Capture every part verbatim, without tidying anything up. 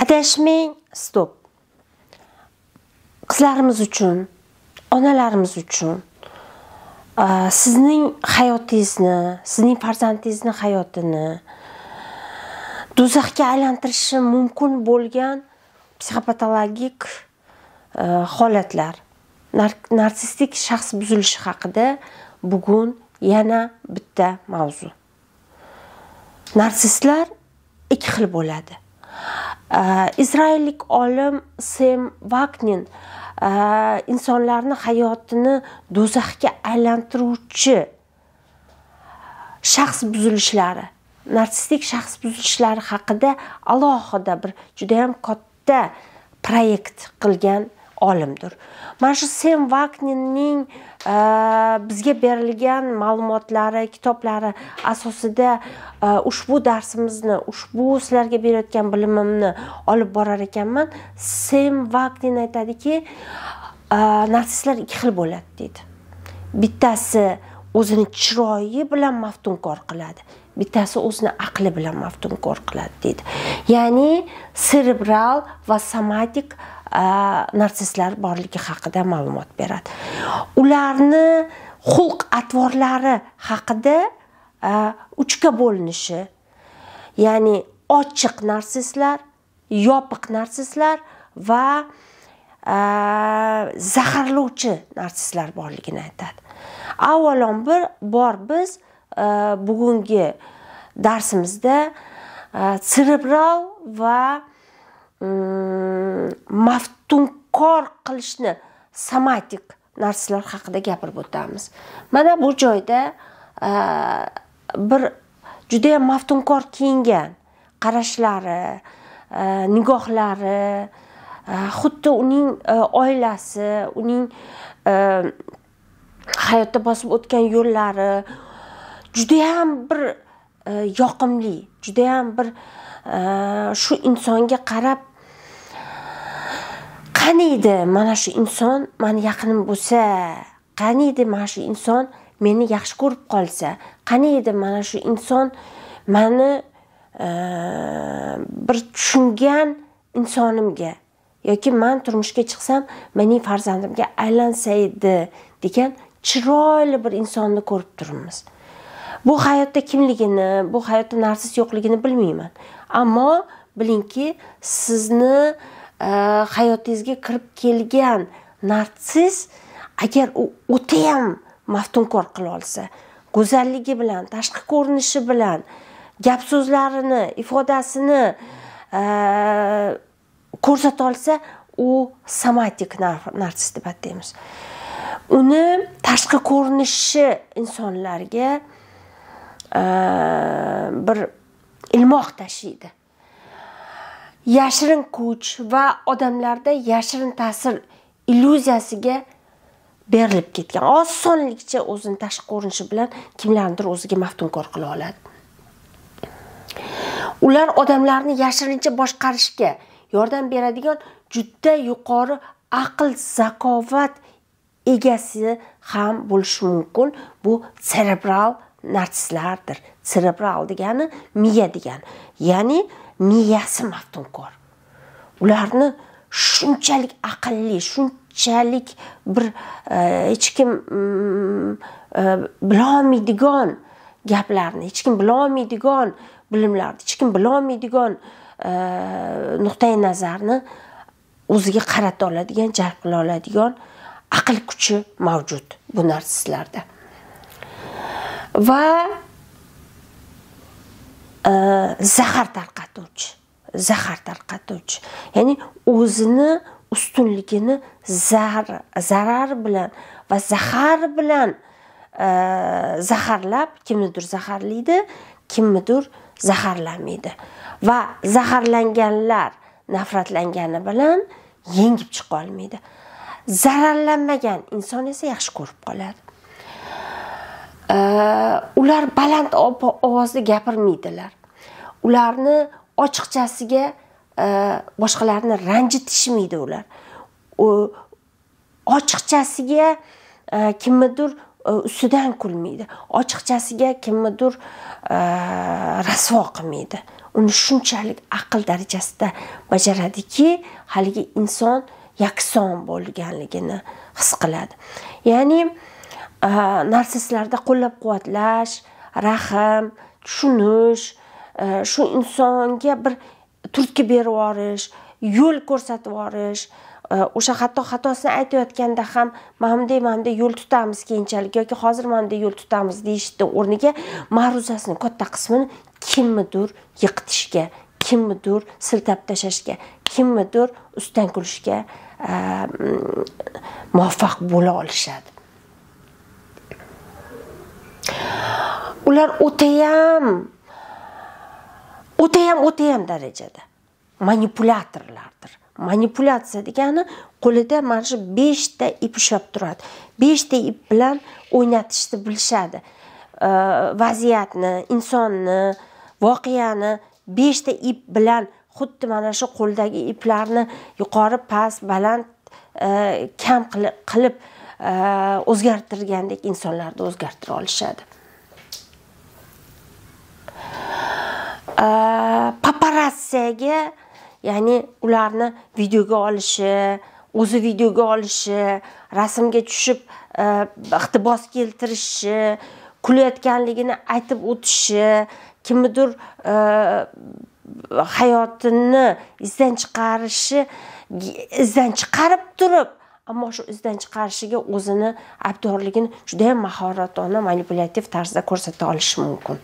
Adashmang, stop. Qizlarimiz uchun, onalarimiz uchun sizning hayotingizni, sizning farzandingizning hayotini do'zaxga aylantirishi mumkin bo'lgan psixopatologik holatlar, narsistik shaxs buzilishi haqida bugun yana bitta mavzu. Narsistlar ikki xil bo'ladi. Izraellik olim Sam Vaknin insonlarning hayotini do'zaxga aylantiruvchi shaxs buzilishlari, narsistik shaxs buzilishlari haqida alohida bir juda ham katta proyekt qilgan olimdir. Mana shu Sam Vakninning bizga berilgan ma'lumotlari, kitoblari asosida ushbu darsimizni, ushbu sizlarga berayotgan bilimimni olib borar ekanman. Sam Vaknin aytadiki, narsistlar ikki xil bo'ladi deydi. Bittasi o'zini chiroyi bilan maftunkor qiladi, bittasi o'zini aqli bilan maftunkor qiladi deydi. Ya'ni cerebral va somatik narsistlar borligi haqida ma'lumot beradi. Ularni xulq-atvorlari haqida uchga bo'linishi, ya'ni ochiq narsistlar, yopiq narsistlar va zaharlovchi narsistlar borligini aytadi. Avvalambor bor biz bugungi darsimizda cerebral va maftunkor qilishni somatik narsistlar haqida gapirib o'tamiz. Mana bu joyda bir juda ham maftunkor kiyingan qarashlari, nigohlari, xuddi uning oilasi, uning hayotda bosib o'tgan yo'llari juda ham bir yoqimli, juda ham bir shu insonga qarab, qaniydi mana shu inson meni yaqinim bo'lsa, qaniydi mana shu inson meni yaxshi ko'rib qolsa, qaniydi mana shu inson meni bir tushungan insonimga yoki men turmushga chiqsam mening farzandimga aylansaydi degan chiroyli bir insonni ko'rib turibmiz. Bu hayotda kimligini, bu hayotda narsist yo'qligini bilmayman. Ammo bilingki, sizni hayotingizga kirib kelgan narsist agar u o'ta ham maftunkor qila olsa, go'zalligi bilan, tashqi ko'rinishi bilan, gap so'zlarini, ifodasini ko'rsata olsa, u somatik narsist deb ataymiz. Uni tashqi ko'rinishi insonlarga bir ilmoq tashiydi. Yashirin kuch va odamlarda yashirin ta'sir illyuziyasiga berilib ketgan. Osonlikcha o'zini tashqi ko'rinishi bilan kimlarnidir o'ziga maftunkor qila oladi. Ular odamlarni yashirincha boshqarishga yordam beradigan juda yuqori aql, zakovat egasi ham bo'lishi mumkin. Bu cerebral narsistlardir. Cerebral degani miya degani. Ya'ni miyasi maftunkor. Ularni shunchalik aqlli, shunchalik bir hech kim bilolmaydigan gaplarni, hech kim bilolmaydigan bilimlarni, hech kim bilolmaydigan nuqtai nazarni o'ziga qarata oladigan, jalb qila oladigan aql kuchi mavjud bu narsistlarda. Va zahar tarqatuvchi, zahar tarqatuvchi. Ya'ni o'zini ustunligini zar, zarar bilan va zahar bilan zaharlab kimnidir zaharlaydi, kimnidir zaharlamaydi. Va zaharlanganlar nafratlangani bilan yengib chiqa olmaydi. Zararlanmagan inson esa yaxshi ko'rib qoladi. Ular baland ovozda gapirmaydilar. Ularni ochiqchasiga boshqalarni ranjitishmaydi ular. Ochiqchasiga kimnidir ustidan kulmaydi. Ochiqchasiga kimnidir rasvo qilmaydi. uni shunchalik aql darajasida bajaradiki, haligi inson yakson bo'lganligini his qiladi. Ya'ni narsistlarda qo'llab-quvvatlash, rahm, tushunish, shu insonga bir turtki berib yuborish, yo'l ko'rsatib yuborish, o'sha hatto xatosini aytayotganda ham mana bunday yo'l tutamiz keyinchalik yoki hozir mana bunday yo'l tutamiz deyishning o'rniga ma'ruzasining katta qismini kimnidir yiqitishga, kimnidir siltab tashlashga, kimnidir ustidan kulishga muvaffaq bo'la olishadi. Ular o'tayam o'tayam o'tayam darajada manipulyatorlardir. Manipulyatsiya degani qo'lida mana shu besh ta ip ushlab turadi. besh ta ip bilan o'ynatishni bilishadi. Vaziyatni, insonni, voqeani besh ta ip bilan xuddi mana shu qo'ldagi iplarni yuqori, past, baland, kam qilib o'zgartirgandek insonlarni o'zgartira olishadi. Paparatsiyaga, ya'ni ularni videoga olishi, o'zi videoga olishi, rasmga tushib iqtibos keltirishi, kulayotganligini aytib o'tishi, kimnidir hayotini izdan chiqarishi, izdan chiqarib turib, ammo shu izdan chiqarishiga o'zini aybdorligini juda ham mahoratona, manipulyativ tarzda ko'rsata olishi mumkin.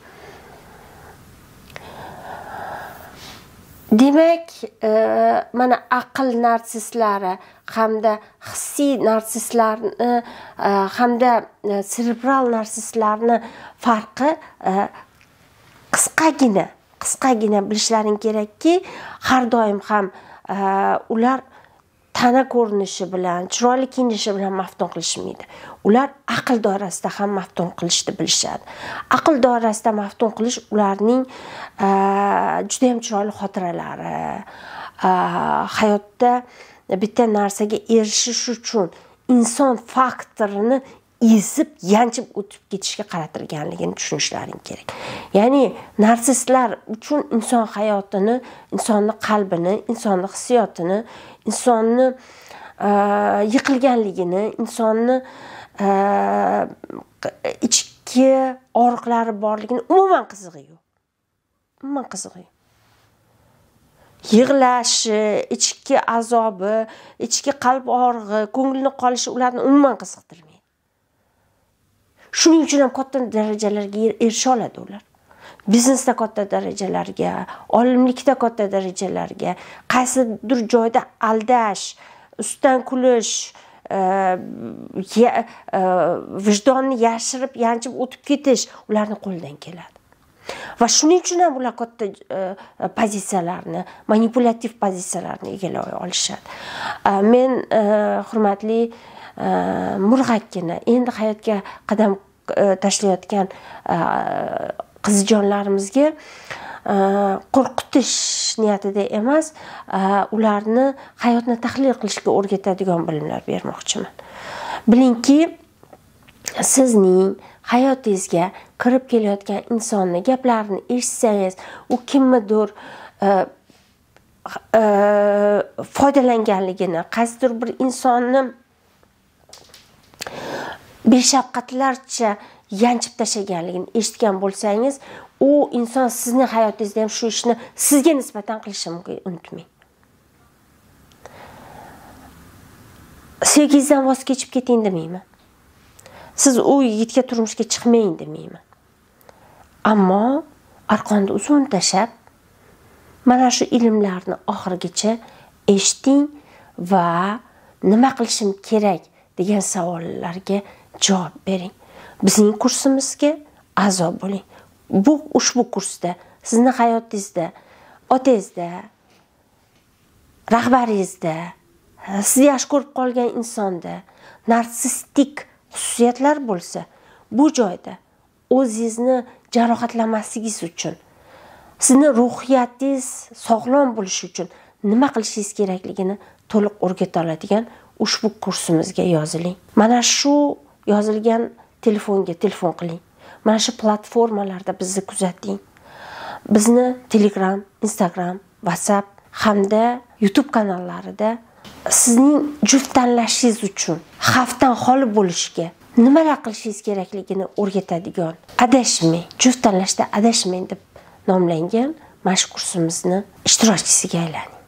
Demak, mana aql narsistlari hamda hissiy narsistlarni hamda cerebral narsistlarni farqi qisqagina, qisqagina bilishlaring kerakki, har doim ham ular tana ko'rinishi bilan, chiroyli kiyinishi bilan maftun qilishmaydi. Ular aql doirasida ham maftun qilishni bilishadi. Aql doirasida maftun qilish ularning juda ham chiroyli xotiralari, hayotda bitta narsaga erishish uchun inson faktorini ezib, yanchib o'tib ketishga qaratilganligini tushunishlaring kerak. Ya'ni narsistlar uchun inson hayotini, insonning qalbini, insonning hissiyotini, insonni yiqilganligini, insonni ichki og'riqlari borligini umuman qizig'i yo'q. Umuman qizig'i yo'q. Yig'lashi, ichki azobi, ichki qalb og'rig'i, ko'ngilni qolishi ularni umuman qiziqtirmaydi. Shuning uchun ham katta darajalarga erisha oladi ular. Biznesda katta darajalarga, olimlikda katta darajalarga, qaysidir joyda aldash, ustidan kulish, vijdonni yashirib, yanchib o'tib ketish ularning qo'lidan keladi. Va shuning uchun ham ular katta pozitsiyalarni, manipulyativ pozitsiyalarni egallay olishadi. Men hurmatli murg'akkina endi hayotga qadam tashlayotgan qizijonlarimizga qo'rqitish niyatida emas, ularni hayotni tahlil qilishga o'rgatadigan bilimlar bermoqchiman. Bilingki, sizning hayotingizga kirib kelayotgan insonni gaplarini eshitsangiz, u kimnidir foydalanganligini, qaysidir bir insonni beshafqatlarcha yanchib tashlaganligini eshitgan bo'lsangiz, u inson sizning hayotingizda ham shu ishni sizga nisbatan qilishi mumkin, unutmang. Sevgingizdan voz kechib keting demayman. Siz u yigitga turmushga chiqmang demayman. Ammo arqonni uzun tashab, mana shu ilmlarni oxirigacha eshiting va nima qilishim kerak degan savollarga javob bering. Bizning kursimizga a'zo bo'ling. Bu ushbu kursda sizning hayotingizda, otangizda, rahbaringizda, sizni yaxshi ko'rib qolgan insonda narsistik xususiyatlar bo'lsa, bu joyda o'zingizni jarohatlamasligingiz uchun, sizni ruhiyatingiz sog'lom bo'lishi uchun nima qilishingiz kerakligini to'liq o'rgata oladigan ushbu kursimizga yoziling. Mana shu yozilgan telefonga telefon qiling. Mana shu platformalarda bizni kuzating. bizni Telegram, Instagram, WhatsApp hamda YouTube kanallarida sizning juft tanlashingiz uchun xavfdan xoli bo'lishga nimalar qilishingiz kerakligini o'rgatadigan adashmang, juft tanlashda adashmang deb nomlangan mashq kursimizni ishtirokchisiga aylaning.